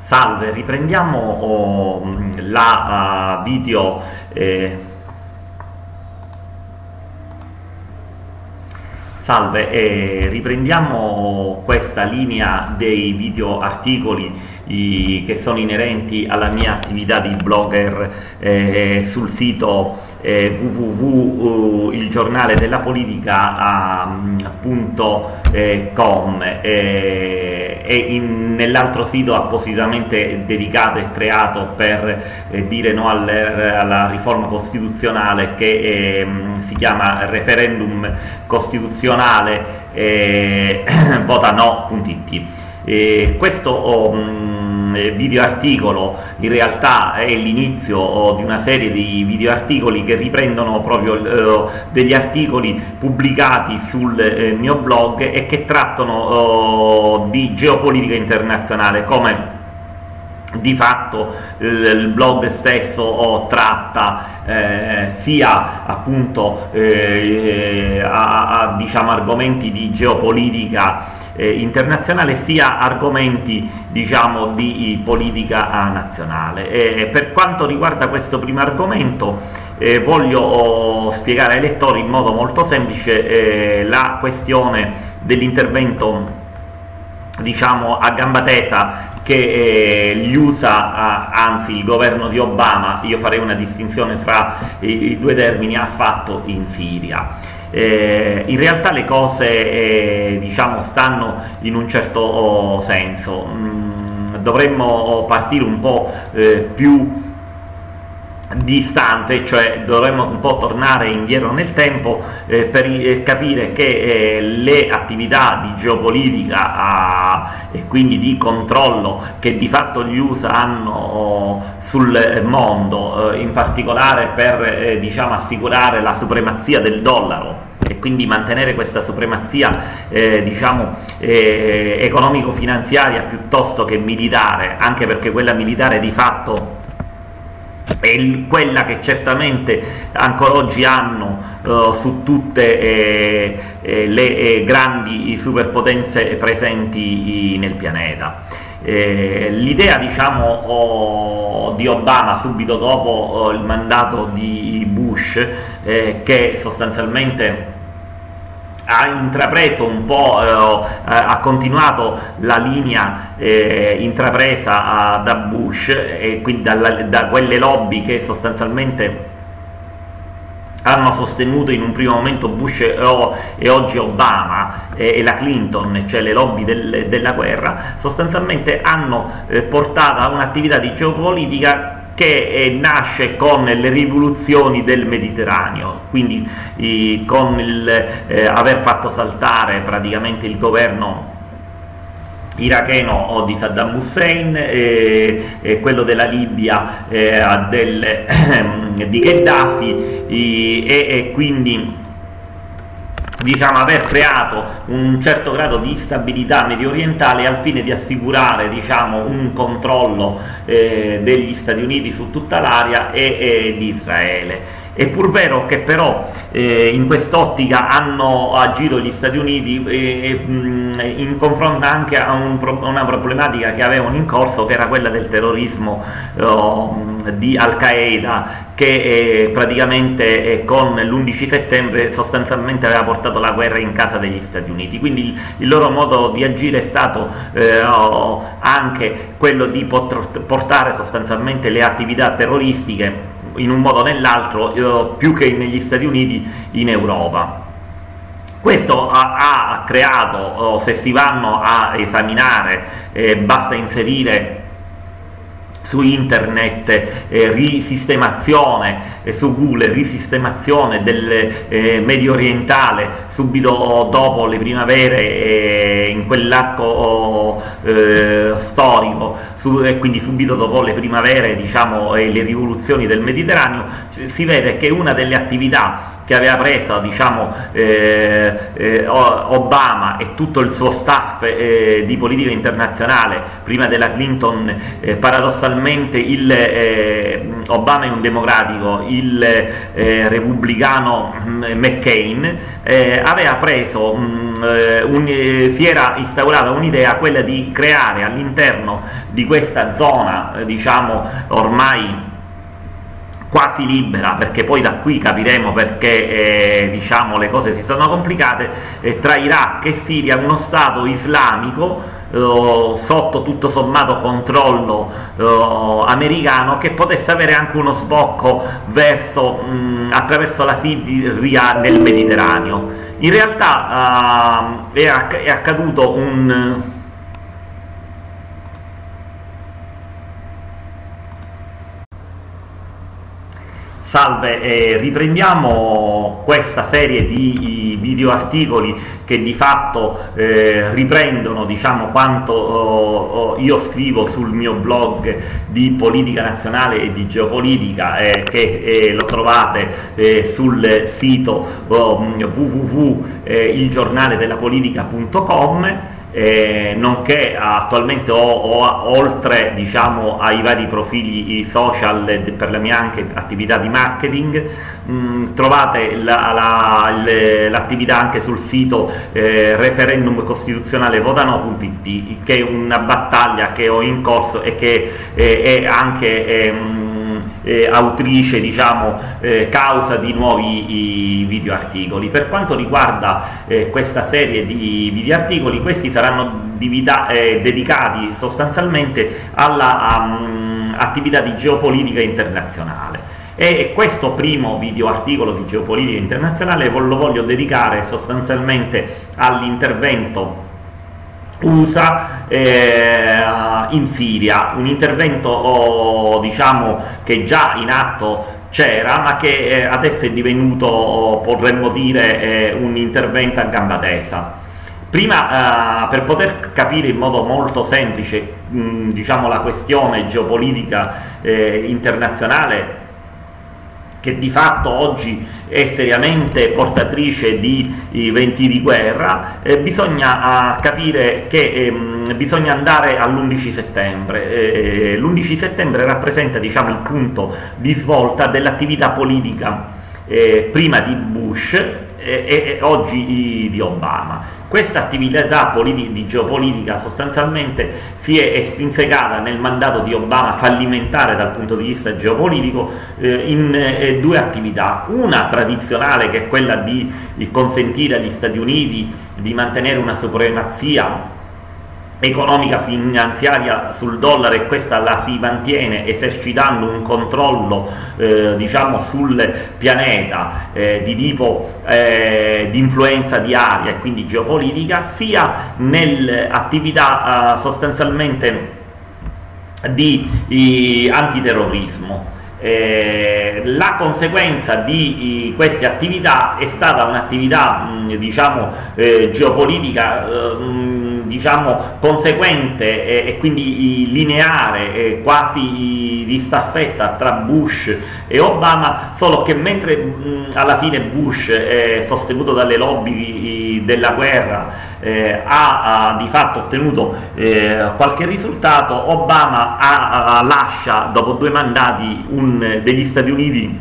Salve, riprendiamo la video. Riprendiamo questa linea dei video articoli che sono inerenti alla mia attività di blogger sul sito www.ilgiornaledellapolitica.com e nell'altro sito appositamente dedicato e creato per dire no alla riforma costituzionale che si chiama referendum costituzionale vota no.it. Questo video articolo in realtà è l'inizio di una serie di video articoli che riprendono proprio degli articoli pubblicati sul mio blog e che trattano di geopolitica internazionale, come di fatto il blog stesso tratta sia appunto diciamo argomenti di geopolitica internazionale sia argomenti diciamo di politica nazionale. Per quanto riguarda questo primo argomento voglio spiegare ai lettori in modo molto semplice la questione dell'intervento diciamo a gamba tesa che gli USA, anzi il governo di Obama, io farei una distinzione fra i due termini, ha fatto in Siria. In realtà le cose diciamo stanno in un certo senso. Dovremmo partire un po' più distante, cioè dovremmo un po' tornare indietro nel tempo per capire che le attività di geopolitica e quindi di controllo che di fatto gli USA hanno sul mondo, in particolare per diciamo assicurare la supremazia del dollaro e quindi mantenere questa supremazia diciamo economico-finanziaria piuttosto che militare, anche perché quella militare di fatto è quella che certamente ancora oggi hanno su tutte le grandi superpotenze presenti nel pianeta. L'idea diciamo di Obama subito dopo il mandato di Bush che sostanzialmente ha intrapreso un po', ha continuato la linea intrapresa da Bush e quindi da quelle lobby che sostanzialmente hanno sostenuto in un primo momento Bush e oggi Obama e la Clinton, cioè le lobby della guerra, sostanzialmente hanno portato a un'attività di geopolitica che nasce con le rivoluzioni del Mediterraneo, quindi con aver fatto saltare praticamente il governo iracheno di Saddam Hussein, quello della Libia di Gheddafi e quindi diciamo aver creato un certo grado di stabilità medio orientale al fine di assicurare diciamo un controllo degli Stati Uniti su tutta l'area e di Israele. È pur vero che però in quest'ottica hanno agito gli Stati Uniti in confronto anche a una problematica che avevano in corso, che era quella del terrorismo di Al-Qaeda, che praticamente con l'11 settembre sostanzialmente aveva portato la guerra in casa degli Stati Uniti. Quindi il loro modo di agire è stato anche quello di portare sostanzialmente le attività terroristiche in un modo o nell'altro, più che negli Stati Uniti, in Europa. Questo ha creato, se si vanno a esaminare, basta inserire su internet risistemazione, su Google risistemazione del Medio Orientale subito dopo le primavere in quell'arco storico, e quindi subito dopo le primavere diciamo e le rivoluzioni del Mediterraneo. Si vede che una delle attività che aveva preso diciamo Obama e tutto il suo staff di politica internazionale prima della Clinton paradossalmente sostanzialmente Obama è un democratico, il repubblicano McCain aveva preso, si era instaurata un'idea, quella di creare all'interno di questa zona, diciamo ormai quasi libera, perché poi da qui capiremo perché diciamo le cose si sono complicate, tra Iraq e Siria, uno stato islamico sotto tutto sommato controllo americano, che potesse avere anche uno sbocco verso, attraverso la Siria nel Mediterraneo. In realtà è accaduto un Salve, riprendiamo questa serie di video articoli che di fatto riprendono, diciamo, quanto io scrivo sul mio blog di politica nazionale e di geopolitica, che lo trovate sul sito www.ilgiornaledellapolitica.com. Nonché attualmente oltre, diciamo, ai vari profili social per la mia anche attività di marketing, trovate l'attività anche sul sito referendum costituzionale votano.it, che è una battaglia che ho in corso e che è anche autrice, diciamo, causa di nuovi video articoli. Per quanto riguarda questa serie di video articoli, questi saranno dedicati sostanzialmente alla attività di geopolitica internazionale, e questo primo video articolo di geopolitica internazionale lo voglio dedicare sostanzialmente all'intervento USA in Siria, un intervento diciamo che già in atto c'era, ma che adesso è divenuto, potremmo dire, un intervento a gamba tesa. Prima, per poter capire in modo molto semplice diciamo la questione geopolitica internazionale, che di fatto oggi è seriamente portatrice di venti di guerra, bisogna capire che bisogna andare all'11 settembre. L'11 settembre rappresenta, diciamo, il punto di svolta dell'attività politica prima di Bush e oggi di Obama. Questa attività di geopolitica sostanzialmente si è estrinsecata nel mandato di Obama, fallimentare dal punto di vista geopolitico, in due attività: una tradizionale, che è quella di consentire agli Stati Uniti di mantenere una supremazia economica finanziaria sul dollaro, e questa la si mantiene esercitando un controllo diciamo sul pianeta di tipo di influenza di area e quindi geopolitica, sia nell'attività sostanzialmente di antiterrorismo. La conseguenza di queste attività è stata un'attività diciamo geopolitica diciamo conseguente e quindi lineare, quasi di staffetta tra Bush e Obama, solo che mentre alla fine Bush, sostenuto dalle lobby della guerra, ha di fatto ottenuto qualche risultato, Obama lascia dopo 2 mandati degli Stati Uniti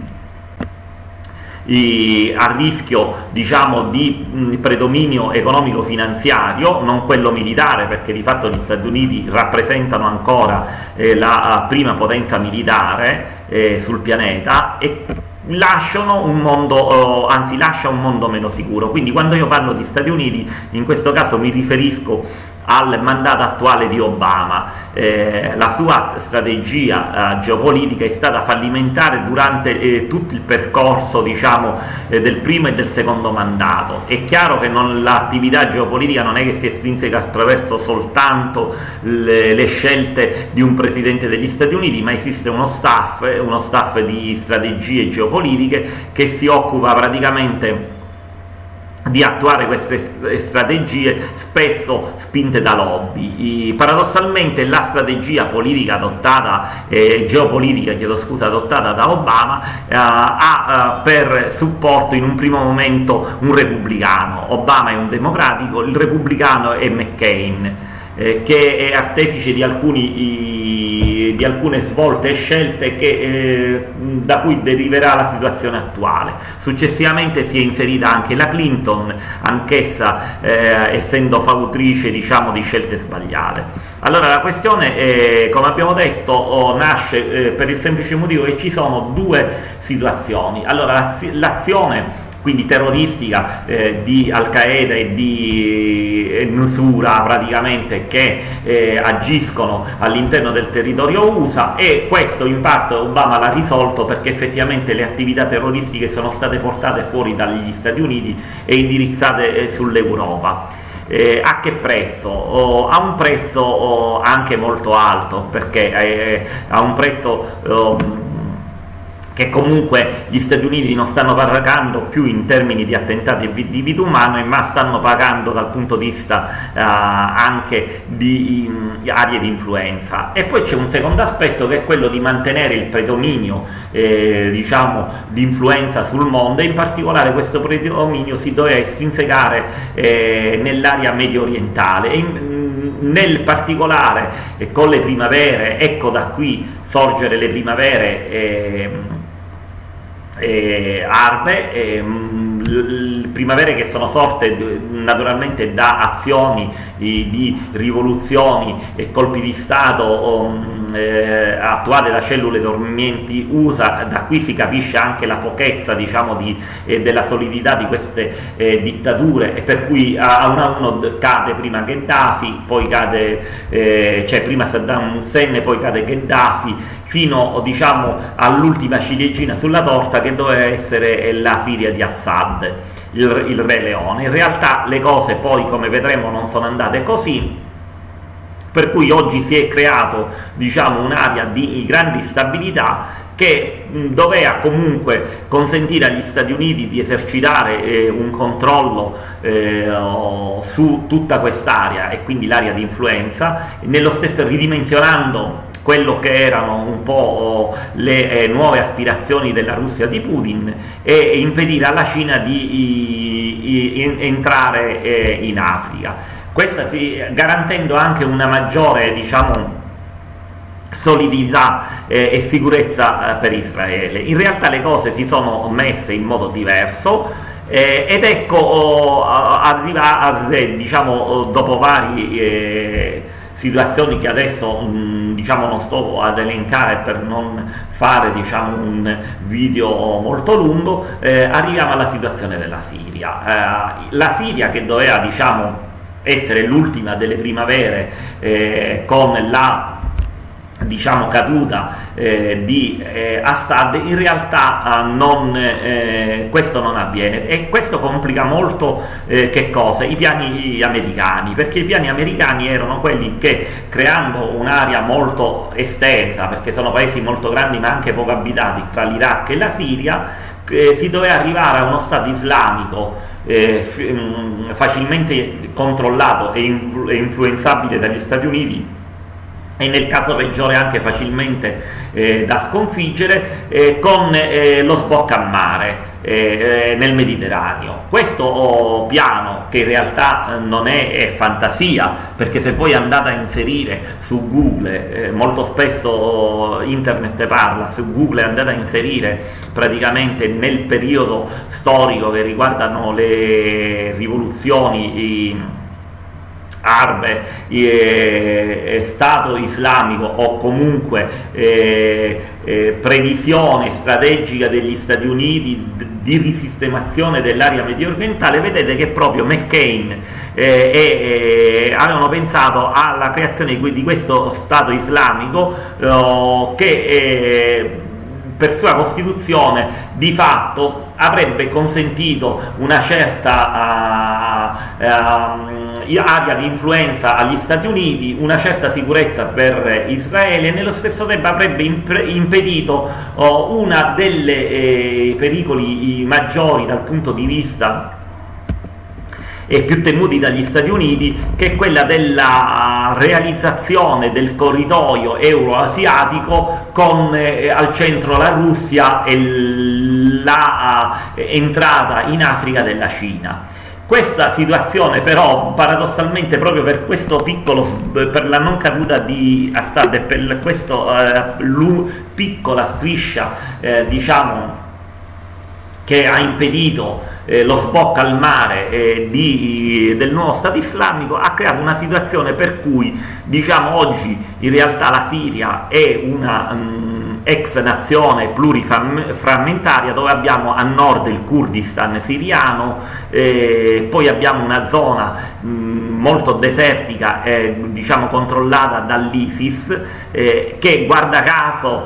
a rischio, diciamo, di predominio economico finanziario, non quello militare, perché di fatto gli Stati Uniti rappresentano ancora la prima potenza militare sul pianeta, e lasciano un mondo, anzi lascia un mondo meno sicuro. Quindi quando io parlo di Stati Uniti, in questo caso mi riferisco al mandato attuale di Obama. La sua strategia geopolitica è stata fallimentare durante tutto il percorso, diciamo, del primo e del secondo mandato. È chiaro che l'attività geopolitica non è che si estrinseca attraverso soltanto le scelte di un presidente degli Stati Uniti, ma esiste uno staff di strategie geopolitiche che si occupa praticamente di attuare queste strategie, spesso spinte da lobby. Paradossalmente la strategia politica adottata, geopolitica, chiedo scusa, adottata da Obama ha per supporto in un primo momento un repubblicano. Obama è un democratico, il repubblicano è McCain, che è artefice di alcuni di alcune svolte e scelte da cui deriverà la situazione attuale. Successivamente si è inserita anche la Clinton, anch'essa essendo fautrice, diciamo, di scelte sbagliate. Allora la questione, come abbiamo detto, nasce per il semplice motivo che ci sono due situazioni. Allora l'azione quindi terroristica di Al-Qaeda e di Nusura, praticamente, che agiscono all'interno del territorio USA, e questo in parte Obama l'ha risolto perché effettivamente le attività terroristiche sono state portate fuori dagli Stati Uniti e indirizzate sull'Europa. A che prezzo? A un prezzo anche molto alto, perché a un prezzo che comunque gli Stati Uniti non stanno pagando più in termini di attentati e di vita umana, ma stanno pagando dal punto di vista anche di aree di influenza. E poi c'è un secondo aspetto, che è quello di mantenere il predominio diciamo, di influenza sul mondo, e in particolare questo predominio si doveva estrinsecare nell'area medio orientale, e nel particolare con le primavere. Ecco, da qui sorgere le primavere arabe, primavere che sono sorte naturalmente da azioni di rivoluzioni e colpi di Stato attuate da cellule dormienti USA. Da qui si capisce anche la pochezza, diciamo, della solidità di queste dittature, e per cui a uno cade prima Gheddafi, poi cade prima Saddam Hussein, poi cade Gheddafi, fino, diciamo, all'ultima ciliegina sulla torta, che doveva essere la Siria di Assad, il Re Leone. In realtà le cose poi, come vedremo, non sono andate così, per cui oggi si è creato, diciamo, un'area di grande instabilità che doveva comunque consentire agli Stati Uniti di esercitare un controllo su tutta quest'area, e quindi l'area di influenza, nello stesso ridimensionando quello che erano un po' le nuove aspirazioni della Russia di Putin, e impedire alla Cina di entrare in Africa. Questa garantendo anche una maggiore, diciamo, solidità e sicurezza per Israele. In realtà le cose si sono messe in modo diverso, ed ecco diciamo, dopo varie situazioni che adesso diciamo non sto ad elencare per non fare, diciamo, un video molto lungo, arriviamo alla situazione della Siria. La Siria, che doveva, diciamo, essere l'ultima delle primavere, con la, diciamo, caduta di Assad, in realtà questo non avviene, e questo complica molto che cosa? I piani americani, perché i piani americani erano quelli che, creando un'area molto estesa, perché sono paesi molto grandi ma anche poco abitati, tra l'Iraq e la Siria, si doveva arrivare a uno Stato islamico facilmente controllato e influenzabile dagli Stati Uniti, e nel caso peggiore anche facilmente da sconfiggere, con lo sbocco a mare nel Mediterraneo. Questo piano, che in realtà non è fantasia, perché se voi andate a inserire su Google, molto spesso internet parla, su Google andate a inserire praticamente nel periodo storico che riguardano le rivoluzioni arabe, Stato islamico, o comunque previsione strategica degli Stati Uniti di risistemazione dell'area medio orientale, vedete che proprio McCain avevano pensato alla creazione di questo Stato islamico che per sua costituzione di fatto avrebbe consentito una certa area di influenza agli Stati Uniti, una certa sicurezza per Israele, e nello stesso tempo avrebbe impedito una delle pericoli maggiori dal punto di vista e più temuti dagli Stati Uniti, che è quella della realizzazione del corridoio euroasiatico con al centro la Russia e la entrata in Africa della Cina. Questa situazione però paradossalmente, proprio per questo per la non caduta di Assad e per questa piccola striscia diciamo che ha impedito lo sbocco al mare del nuovo Stato islamico, ha creato una situazione per cui diciamo oggi in realtà la Siria è una ex nazione pluriframmentaria, dove abbiamo a nord il Kurdistan siriano, poi abbiamo una zona molto desertica, diciamo controllata dall'ISIS, che guarda caso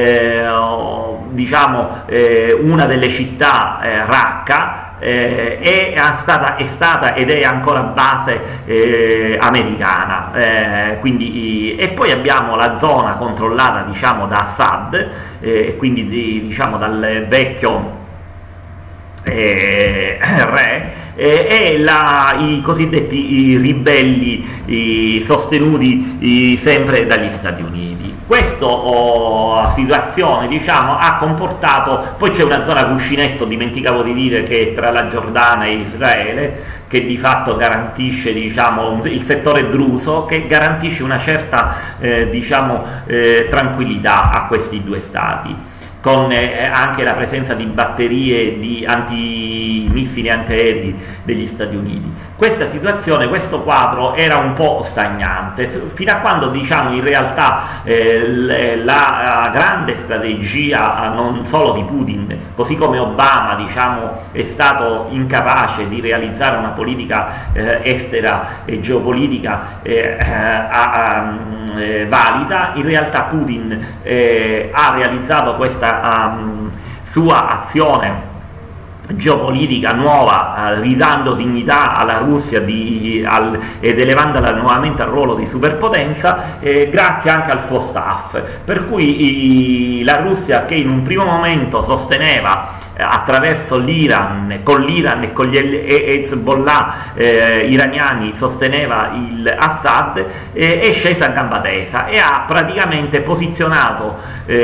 diciamo una delle città, Raqqa, è stata ed è ancora base americana, e poi abbiamo la zona controllata diciamo da Assad, quindi diciamo dal vecchio re, e i cosiddetti ribelli sostenuti sempre dagli Stati Uniti. Questa situazione diciamo ha comportato, poi c'è una zona cuscinetto, dimenticavo di dire, che è tra la Giordania e Israele, che di fatto garantisce diciamo il settore druso, che garantisce una certa diciamo tranquillità a questi due stati, con anche la presenza di batterie di antimissili antiaerei degli Stati Uniti. Questa situazione, questo quadro era un po' stagnante, fino a quando diciamo in realtà la grande strategia non solo di Putin, così come Obama diciamo è stato incapace di realizzare una politica estera e geopolitica valida, in realtà Putin ha realizzato questa sua azione geopolitica nuova, ridando dignità alla Russia ed elevandola nuovamente al ruolo di superpotenza, grazie anche al suo staff, per cui la Russia, che in un primo momento sosteneva attraverso l'Iran, con l'Iran e con gli Hezbollah iraniani sosteneva Assad, è scesa a gamba tesa e ha praticamente posizionato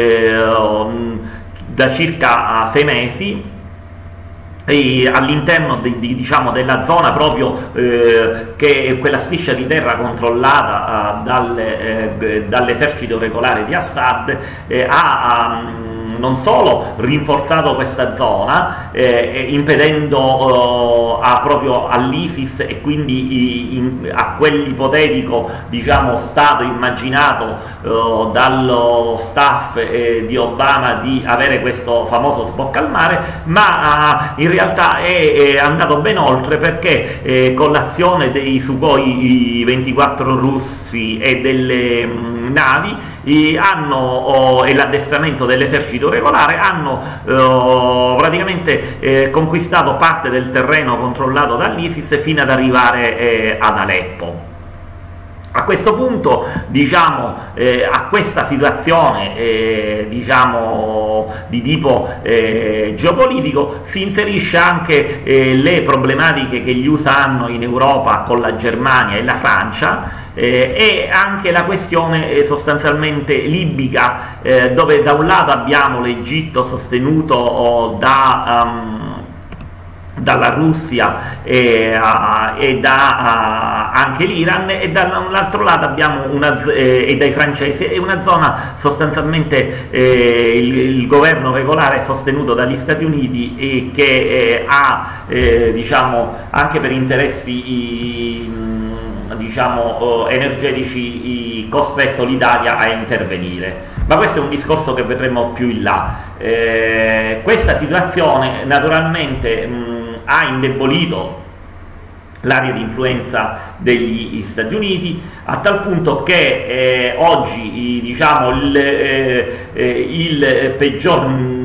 da circa 6 mesi all'interno diciamo, della zona proprio che è quella striscia di terra controllata dall'esercito regolare di Assad, non solo rinforzato questa zona impedendo proprio all'ISIS e quindi a quell'ipotetico diciamo, stato immaginato dallo staff di Obama di avere questo famoso sbocco al mare, ma in realtà è andato ben oltre, perché con l'azione dei Sukhoi 24 russi e delle navi e l'addestramento dell'esercito regolare hanno praticamente conquistato parte del terreno controllato dall'ISIS fino ad arrivare ad Aleppo. A questo punto, diciamo, a questa situazione diciamo, di tipo geopolitico si inserisce anche le problematiche che gli USA hanno in Europa con la Germania e la Francia, e anche la questione sostanzialmente libica, dove da un lato abbiamo l'Egitto sostenuto dalla Russia e anche l'Iran, e dall'altro lato abbiamo e dai francesi, e una zona sostanzialmente il governo regolare sostenuto dagli Stati Uniti, e che ha diciamo anche per interessi diciamo energetici costretto l'Italia a intervenire. Ma questo è un discorso che vedremo più in là. Questa situazione naturalmente ha indebolito l'area di influenza degli Stati Uniti, a tal punto che oggi diciamo, il peggior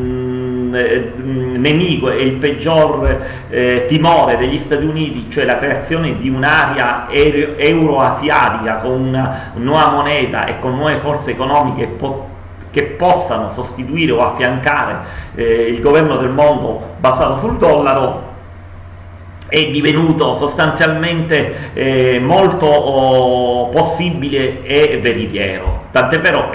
nemico e il peggior timore degli Stati Uniti, cioè la creazione di un'area euroasiatica con una nuova moneta e con nuove forze economiche che possano sostituire o affiancare il governo del mondo basato sul dollaro, è divenuto sostanzialmente molto possibile e veritiero, tant'è vero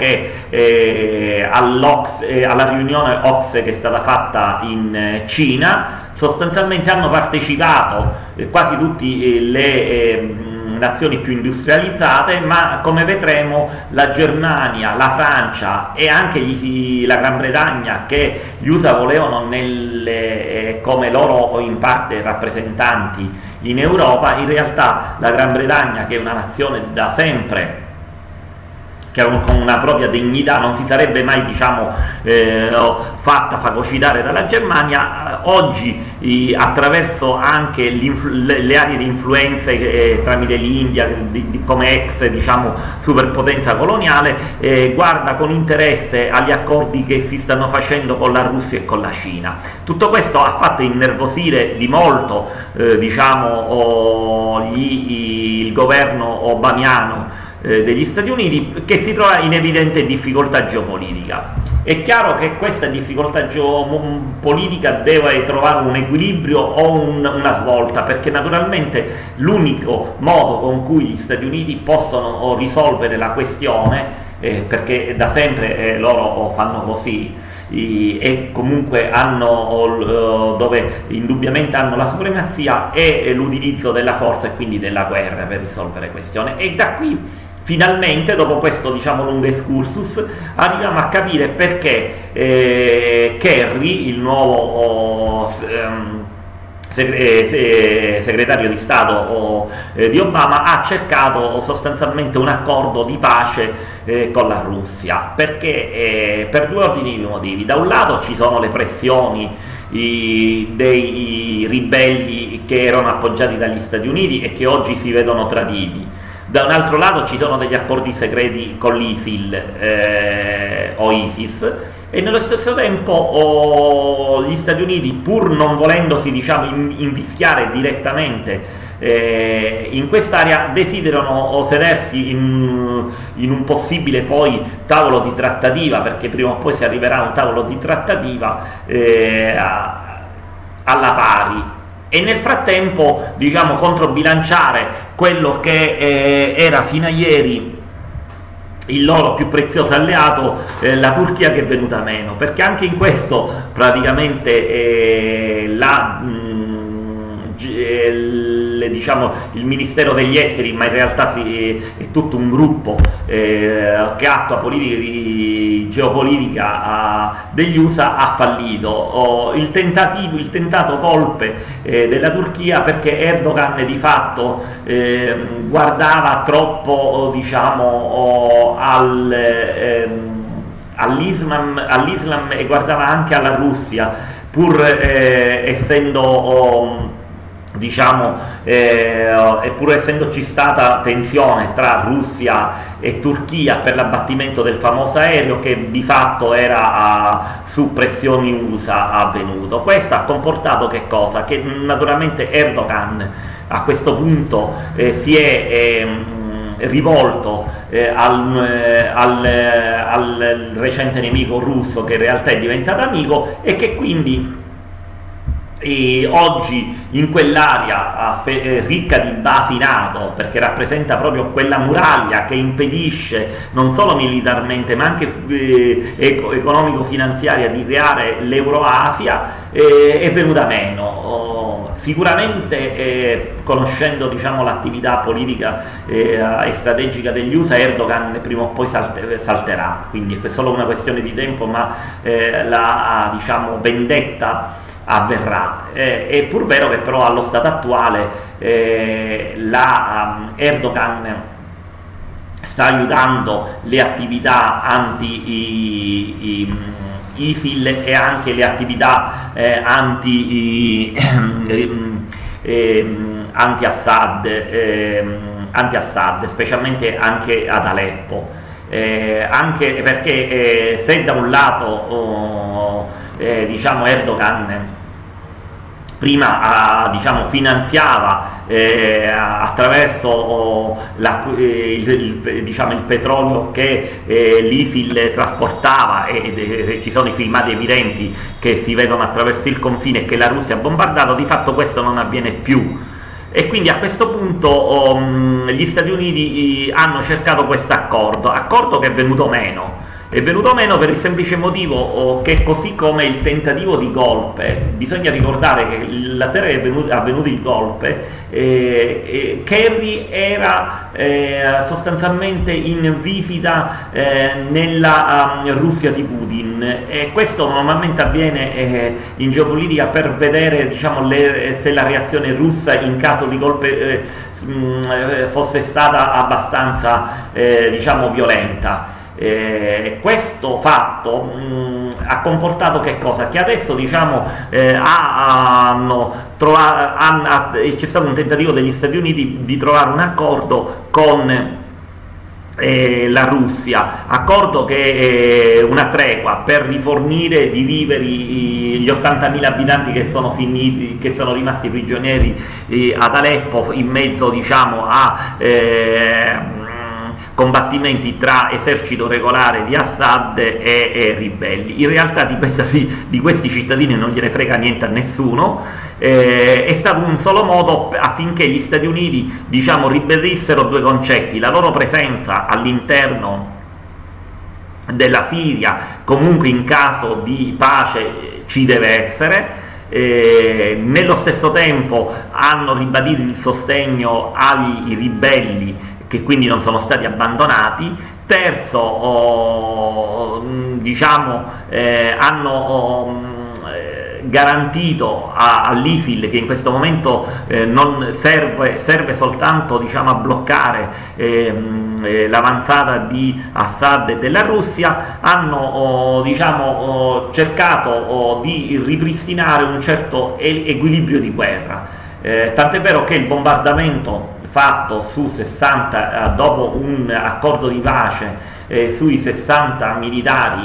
che alla riunione OCSE che è stata fatta in Cina sostanzialmente hanno partecipato quasi tutte le nazioni più industrializzate, ma come vedremo la Germania, la Francia e anche la Gran Bretagna, che gli USA volevano come loro in parte rappresentanti in Europa, in realtà la Gran Bretagna, che è una nazione da sempre che con una propria dignità non si sarebbe mai, diciamo, fatta fagocitare dalla Germania, oggi attraverso anche le aree di influenza tramite l'India come ex, diciamo, superpotenza coloniale, guarda con interesse agli accordi che si stanno facendo con la Russia e con la Cina. Tutto questo ha fatto innervosire di molto, diciamo, il governo obamiano degli Stati Uniti, che si trova in evidente difficoltà geopolitica. È chiaro che questa difficoltà geopolitica deve trovare un equilibrio o una svolta, perché naturalmente l'unico modo con cui gli Stati Uniti possono risolvere la questione, perché da sempre loro fanno così, e comunque hanno dove indubbiamente hanno la supremazia, è l'utilizzo della forza e quindi della guerra per risolvere questioni. E da qui finalmente, dopo questo, diciamo, lungo excursus, arriviamo a capire perché Kerry, il nuovo segretario di Stato di Obama, ha cercato sostanzialmente un accordo di pace con la Russia, perché per due ordini di motivi. Da un lato ci sono le pressioni dei ribelli che erano appoggiati dagli Stati Uniti e che oggi si vedono traditi. Da un altro lato ci sono degli accordi segreti con l'ISIL o ISIS, e nello stesso tempo gli Stati Uniti, pur non volendosi, diciamo, invischiare direttamente in quest'area, desiderano sedersi in un possibile poi tavolo di trattativa, perché prima o poi si arriverà a un tavolo di trattativa alla pari, e nel frattempo, diciamo, controbilanciare quello che era fino a ieri il loro più prezioso alleato, la Turchia, che è venuta meno, perché anche in questo praticamente diciamo, il Ministero degli Esteri, ma in realtà è tutto un gruppo che attua politiche di geopolitica degli USA, ha fallito. Il tentato golpe della Turchia, perché Erdogan di fatto guardava troppo, diciamo, all'Islam e guardava anche alla Russia, pur essendo diciamo, e pur essendoci stata tensione tra Russia e Turchia per l'abbattimento del famoso aereo, che di fatto era su pressioni USA avvenuto. Questo ha comportato che cosa? Che naturalmente Erdogan a questo punto si è rivolto al recente nemico russo, che in realtà è diventato amico, e che quindi oggi in quell'area ricca di basi NATO, perché rappresenta proprio quella muraglia che impedisce non solo militarmente ma anche economico-finanziaria di creare l'Euroasia, è venuta meno. Sicuramente conoscendo, diciamo, l'attività politica e strategica degli USA, Erdogan prima o poi salterà, quindi è solo una questione di tempo, ma la, diciamo, vendetta avverrà. È pur vero che però allo stato attuale Erdogan sta aiutando le attività anti-ISIL e anche le attività anti-Assad, specialmente anche ad Aleppo, anche perché se da un lato diciamo, Erdogan prima diciamo, finanziava attraverso diciamo, il petrolio che l'ISIL trasportava, e ci sono i filmati evidenti che si vedono attraverso il confine e che la Russia ha bombardato, di fatto questo non avviene più. E quindi a questo punto gli Stati Uniti hanno cercato questo accordo che è venuto meno. È venuto meno per il semplice motivo che, così come il tentativo di golpe, bisogna ricordare che la sera è avvenuto il golpe, Kerry era sostanzialmente in visita nella Russia di Putin, e questo normalmente avviene in geopolitica per vedere, diciamo, se la reazione russa in caso di golpe fosse stata abbastanza diciamo violenta. Questo fatto ha comportato che cosa? Che adesso, diciamo, c'è stato un tentativo degli Stati Uniti di trovare un accordo con la Russia, accordo che è una tregua per rifornire di viveri gli 80.000 abitanti che sono rimasti prigionieri ad Aleppo, in mezzo, diciamo, a combattimenti tra esercito regolare di Assad e ribelli. In realtà di questi cittadini non gliene frega niente a nessuno. È stato un solo modo affinché gli Stati Uniti, diciamo, ribadissero due concetti: la loro presenza all'interno della Siria, comunque in caso di pace ci deve essere. Nello stesso tempo hanno ribadito il sostegno ai ribelli, che quindi non sono stati abbandonati. Terzo, diciamo, hanno garantito all'ISIL, che in questo momento non serve soltanto, diciamo, a bloccare l'avanzata di Assad e della Russia, hanno diciamo, cercato di ripristinare un certo equilibrio di guerra, tant'è vero che il bombardamento fatto su 60, dopo un accordo di pace, sui 60 militari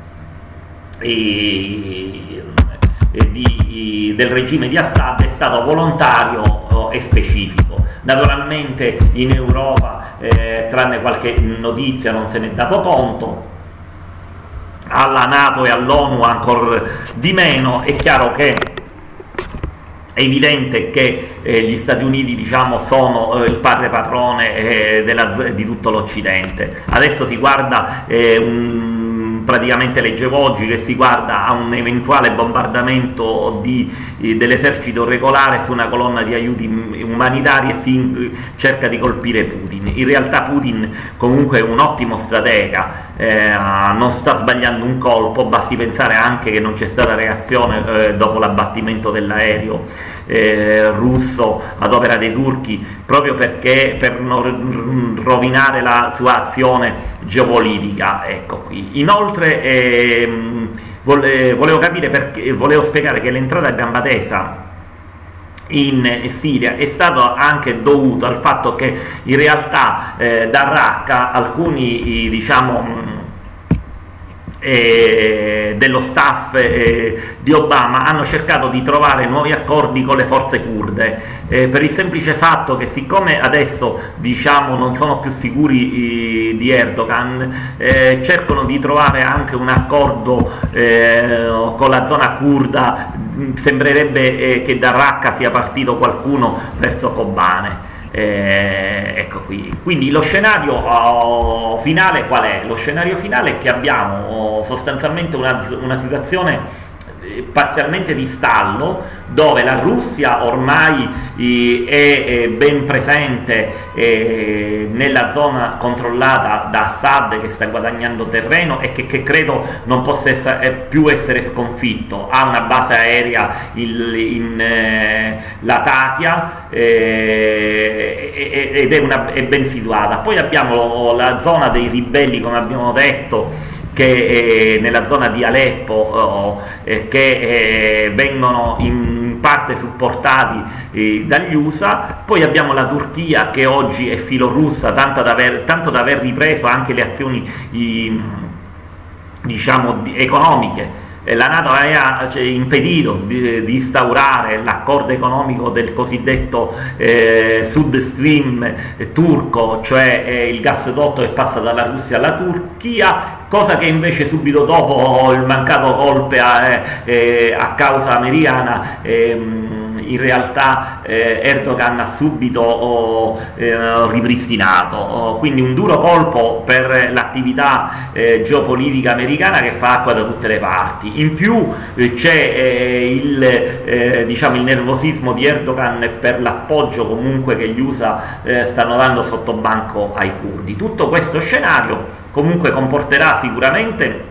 del regime di Assad è stato volontario e specifico. Naturalmente in Europa, tranne qualche notizia, non se ne è dato conto, alla NATO e all'ONU ancora di meno. È chiaro che è evidente che gli Stati Uniti, diciamo, sono il padre padrone di tutto l'Occidente. Adesso si guarda, praticamente leggevo oggi che si guarda a un eventuale bombardamento dell'esercito regolare su una colonna di aiuti umanitari e si cerca di colpire Putin. In realtà Putin comunque è un ottimo stratega, non sta sbagliando un colpo, basti pensare anche che non c'è stata reazione dopo l'abbattimento dell'aereo russo ad opera dei turchi, proprio perché per non rovinare la sua azione geopolitica. Ecco qui. Inoltre volevo spiegare che l'entrata a gamba tesa in Siria è stato anche dovuto al fatto che in realtà da Raqqa alcuni, diciamo, dello staff di Obama hanno cercato di trovare nuovi accordi con le forze kurde, per il semplice fatto che, siccome adesso, diciamo, non sono più sicuri di Erdogan, cercano di trovare anche un accordo con la zona kurda. Sembrerebbe che da Raqqa sia partito qualcuno verso Kobane. Ecco qui. Quindi lo scenario finale qual è? Lo scenario finale è che abbiamo sostanzialmente una situazione parzialmente di stallo, dove la Russia ormai è ben presente nella zona controllata da Assad, che sta guadagnando terreno e che credo non possa più essere sconfitto. Ha una base aerea in Latakia ed è ben situata. Poi abbiamo la zona dei ribelli, come abbiamo detto, che nella zona di Aleppo, che vengono in parte supportati dagli USA. Poi abbiamo la Turchia, che oggi è filorussa, tanto da aver ripreso anche le azioni diciamo economiche. La NATO aveva impedito di instaurare l'accordo economico del cosiddetto Sud Stream turco, cioè il gasdotto che passa dalla Russia alla Turchia, cosa che invece subito dopo il mancato golpe a causa americana in realtà Erdogan ha subito ripristinato, quindi un duro colpo per l'attività geopolitica americana che fa acqua da tutte le parti. In più c'è diciamo, il nervosismo di Erdogan per l'appoggio comunque che gli USA stanno dando sotto banco ai curdi. Tutto questo scenario comunque comporterà sicuramente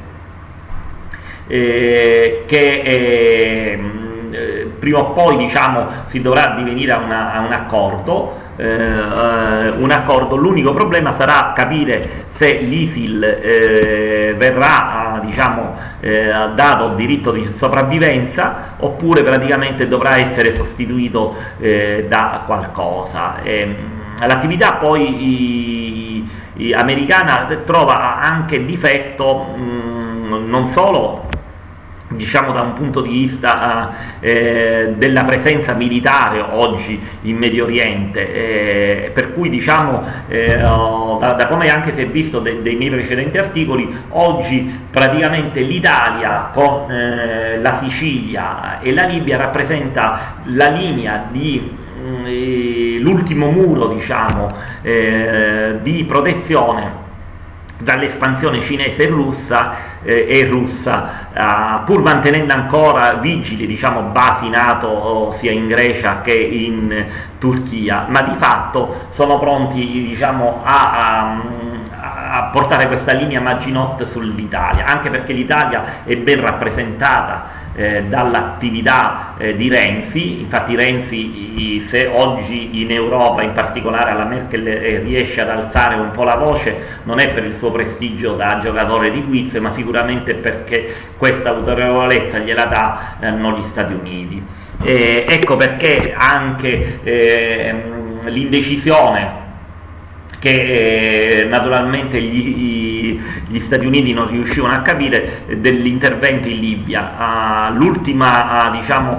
che prima o poi, diciamo, si dovrà addivenire a un accordo. L'unico problema sarà capire se l'ISIL verrà diciamo, dato diritto di sopravvivenza oppure praticamente dovrà essere sostituito da qualcosa. L'attività poi americana trova anche difetto non solo, diciamo, da un punto di vista della presenza militare oggi in Medio Oriente, per cui, diciamo, da come anche si è visto dei miei precedenti articoli, oggi praticamente l'Italia con la Sicilia e la Libia rappresenta la linea di l'ultimo muro, diciamo, di protezione dall'espansione cinese e russa, pur mantenendo ancora vigili, diciamo, basi NATO sia in Grecia che in Turchia, ma di fatto sono pronti, diciamo, a portare questa linea Maginot sull'Italia, anche perché l'Italia è ben rappresentata dall'attività di Renzi. Infatti Renzi, se oggi in Europa, in particolare alla Merkel, riesce ad alzare un po' la voce, non è per il suo prestigio da giocatore di quiz, ma sicuramente perché questa autorevolezza gliela danno gli Stati Uniti. Ecco perché anche l'indecisione che naturalmente gli Stati Uniti non riuscivano a capire dell'intervento in Libia. L'ultima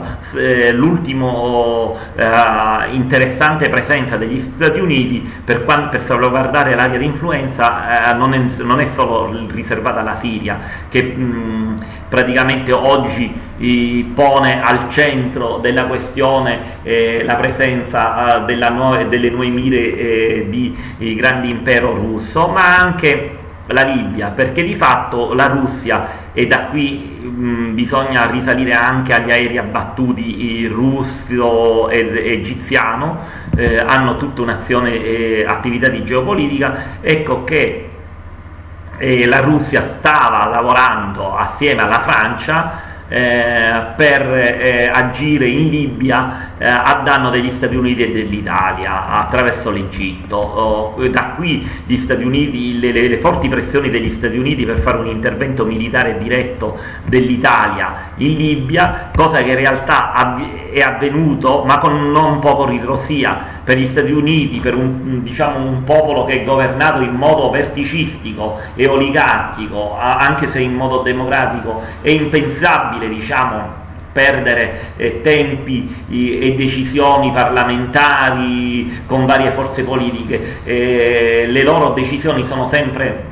interessante presenza degli Stati Uniti per salvaguardare l'area di influenza non è solo riservata alla Siria, che praticamente oggi pone al centro della questione la presenza delle nuove mire di grande impero russo, ma anche la Libia, perché di fatto la Russia, e da qui bisogna risalire anche agli aerei abbattuti russo ed egiziano, hanno tutta un'azione attività di geopolitica. Ecco che la Russia stava lavorando assieme alla Francia per agire in Libia a danno degli Stati Uniti e dell'Italia attraverso l'Egitto. Da qui gli Stati Uniti, le forti pressioni degli Stati Uniti per fare un intervento militare diretto dell'Italia in Libia, cosa che in realtà è avvenuto, ma con non poco ritrosia per gli Stati Uniti, per un popolo che è governato in modo verticistico e oligarchico, anche se in modo democratico è impensabile, diciamo, perdere tempi e decisioni parlamentari con varie forze politiche. Le loro decisioni sono sempre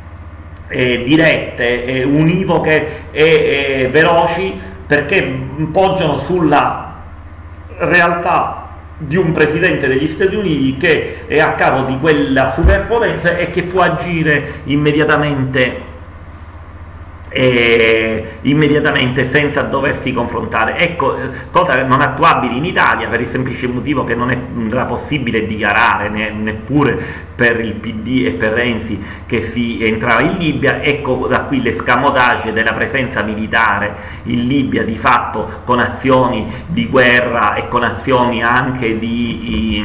dirette, univoche e veloci, perché poggiano sulla realtà di un presidente degli Stati Uniti che è a capo di quella superpotenza e che può agire immediatamente senza doversi confrontare. Ecco, cosa non attuabile in Italia per il semplice motivo che non era possibile dichiarare neppure per il PD e per Renzi che si entrava in Libia. Ecco da qui l'escamotage della presenza militare in Libia, di fatto con azioni di guerra e con azioni anche di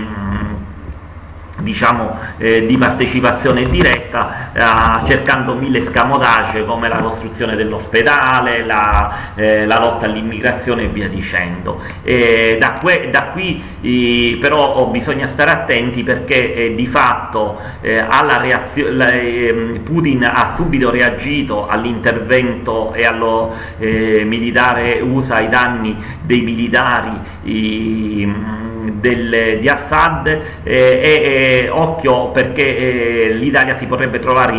partecipazione diretta, cercando mille escamotage come la costruzione dell'ospedale, la lotta all'immigrazione e via dicendo. Da qui però bisogna stare attenti, perché di fatto Putin ha subito reagito all'intervento e allo militare USA ai danni dei militari di Assad, occhio, perché l'Italia si potrebbe trovare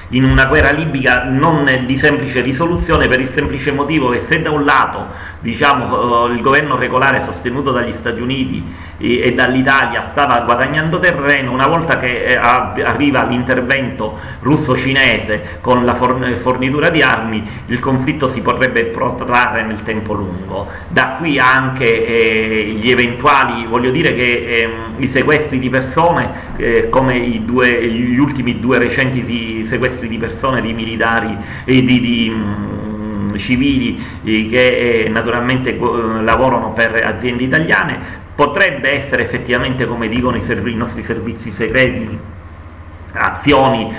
in una guerra libica non di semplice risoluzione, per il semplice motivo che se da un lato diciamo, il governo regolare sostenuto dagli Stati Uniti e dall'Italia stava guadagnando terreno, una volta che arriva l'intervento russo-cinese con la fornitura di armi, il conflitto si potrebbe protrarre nel tempo lungo. Da qui anche gli eventuali, voglio dire che i sequestri di persone, come gli ultimi 2 recenti sequestri di persone, di militari e civili che naturalmente lavorano per aziende italiane, potrebbe essere effettivamente, come dicono i nostri servizi segreti, azioni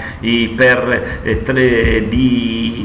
di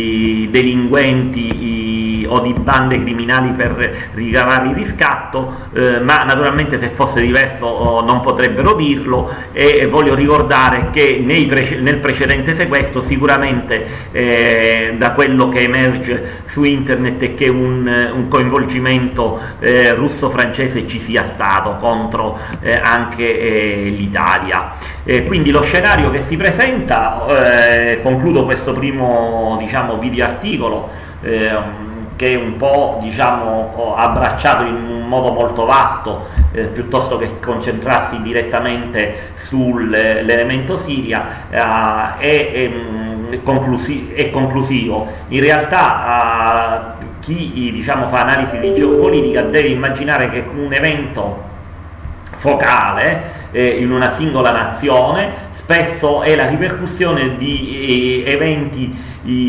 delinquenti o di bande criminali per ricavare il riscatto, ma naturalmente se fosse diverso non potrebbero dirlo. E voglio ricordare che nel precedente sequestro sicuramente da quello che emerge su internet è che un coinvolgimento russo-francese ci sia stato contro anche l'Italia. Quindi lo scenario che si presenta, concludo questo primo video articolo, che è un po' abbracciato in un modo molto vasto, piuttosto che concentrarsi direttamente sull'elemento Siria, è conclusivo. In realtà chi fa analisi di geopolitica deve immaginare che un evento focale in una singola nazione spesso è la ripercussione di eventi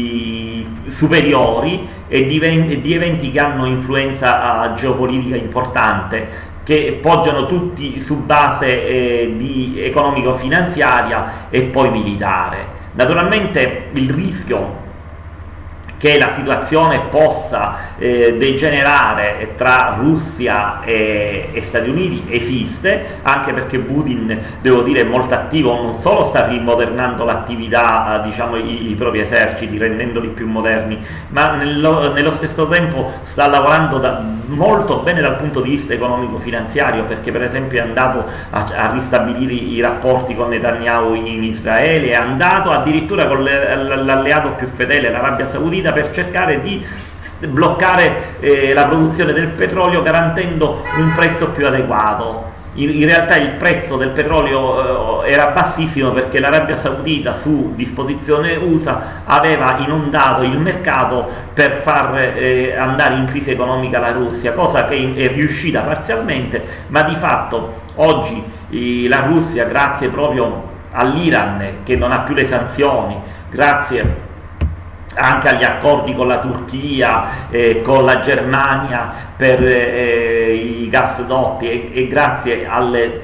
superiori e di eventi che hanno influenza geopolitica importante, che poggiano tutti su base di economico-finanziaria e poi militare. Naturalmente il rischio che la situazione possa degenerare tra Russia e Stati Uniti esiste, anche perché Putin, devo dire, è molto attivo, non solo sta rimodernando l'attività, i propri eserciti, rendendoli più moderni, ma nello stesso tempo sta lavorando molto bene dal punto di vista economico-finanziario, perché per esempio è andato a ristabilire i rapporti con Netanyahu in Israele, è andato addirittura con l'alleato più fedele, l'Arabia Saudita, per cercare di bloccare la produzione del petrolio garantendo un prezzo più adeguato. In realtà il prezzo del petrolio era bassissimo perché l'Arabia Saudita, su disposizione USA, aveva inondato il mercato per far andare in crisi economica la Russia, cosa che è riuscita parzialmente, ma di fatto oggi la Russia, grazie proprio all'Iran che non ha più le sanzioni, grazie anche agli accordi con la Turchia, con la Germania per i gasdotti e grazie alle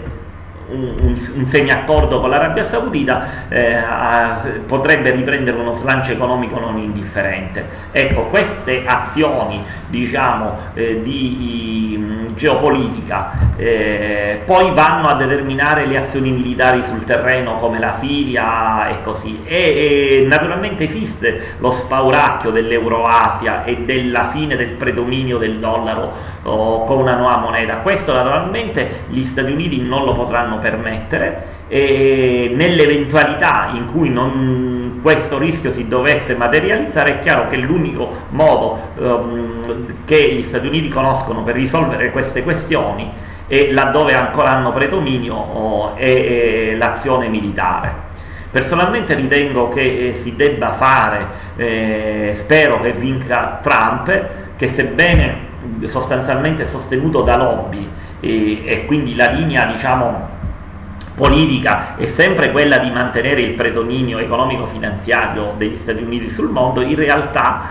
un semi-accordo con l'Arabia Saudita, potrebbe riprendere uno slancio economico non indifferente. Ecco, queste azioni di geopolitica poi vanno a determinare le azioni militari sul terreno, come la Siria e così, e naturalmente esiste lo spauracchio dell'Euroasia e della fine del predominio del dollaro con una nuova moneta. Questo naturalmente gli Stati Uniti non lo potranno permettere, e nell'eventualità in cui questo rischio si dovesse materializzare, è chiaro che l'unico modo che gli Stati Uniti conoscono per risolvere queste questioni, e laddove ancora hanno predominio, è l'azione militare. Personalmente ritengo che si debba fare, spero che vinca Trump, che sebbene sostanzialmente sostenuto da lobby, e quindi la linea politica è sempre quella di mantenere il predominio economico-finanziario degli Stati Uniti sul mondo, in realtà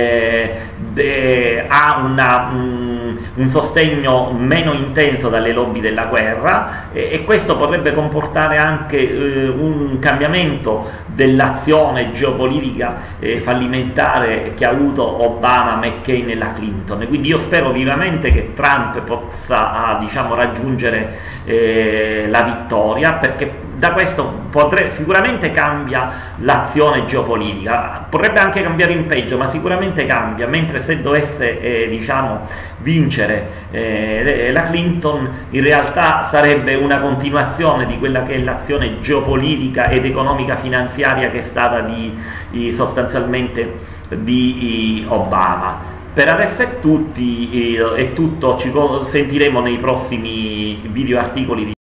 ha un sostegno meno intenso dalle lobby della guerra, e questo potrebbe comportare anche un cambiamento dell'azione geopolitica fallimentare che ha avuto Obama, McCain e la Clinton. Quindi io spero vivamente che Trump possa raggiungere la vittoria, perché da questo sicuramente cambia l'azione geopolitica, potrebbe anche cambiare in peggio, ma sicuramente cambia, mentre se dovesse diciamo, vincere la Clinton, in realtà sarebbe una continuazione di quella che è l'azione geopolitica ed economica finanziaria che è stata sostanzialmente di Obama. Per adesso è tutto, ci sentiremo nei prossimi video articoli